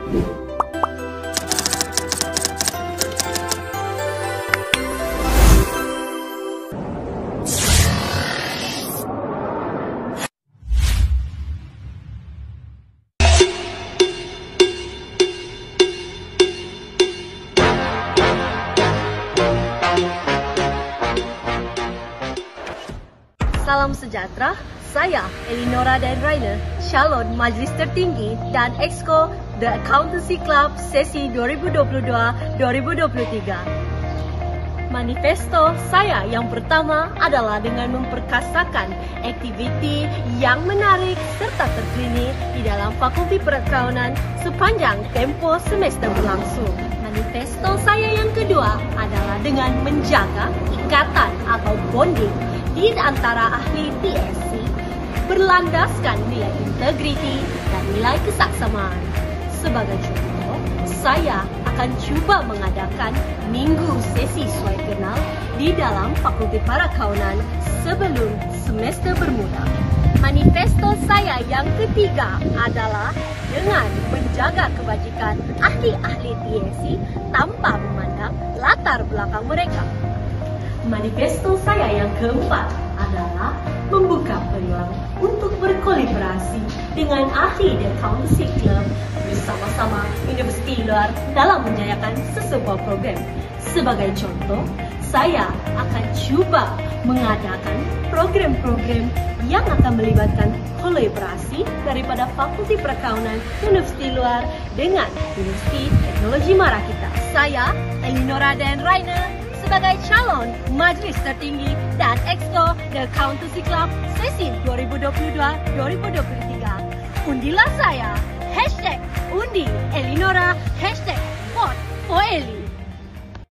Salam sejahtera, saya Elinora dan Rainer, calon Majlis Tertinggi dan Exco The Accountancy Club sesi 2022-2023. Manifesto saya yang pertama adalah dengan memperkasakan aktiviti yang menarik serta terkini di dalam Fakulti Perakaunan sepanjang tempoh semester berlangsung. Manifesto saya yang kedua adalah dengan menjaga ikatan atau bonding di antara ahli TSC berlandaskan nilai integriti dan nilai kesaksamaan. Sebagai contoh, saya akan cuba mengadakan minggu sesi suai kenal di dalam Fakulti Perakaunan sebelum semester bermula. Manifesto saya yang ketiga adalah dengan menjaga kebajikan ahli-ahli TSC tanpa memandang latar belakang mereka. Manifesto saya yang keempat adalah membuka peluang untuk berkolaborasi dengan ahli The Accountancy Club bersama-sama universiti luar dalam menjayakan sesebuah program. Sebagai contoh, saya akan cuba mengadakan program-program yang akan melibatkan kolaborasi daripada Fakulti Perakaunan Universiti Luar dengan Universiti Teknologi Marakita. Saya, Elinora dan Rainer, sebagai calon Majlis Tertinggi dan Exco The Accountancy Club sesi 2022-2023. Undilah saya, #undi Elinora,